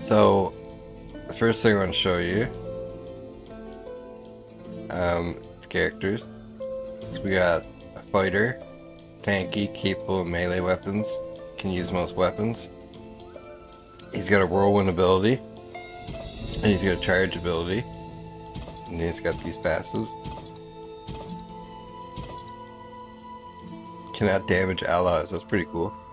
So, the first thing I want to show you, characters. So we got a fighter, tanky, capable of melee weapons, can use most weapons. He's got a whirlwind ability, and he's got a charge ability, and he's got these passives. Cannot damage allies, that's pretty cool.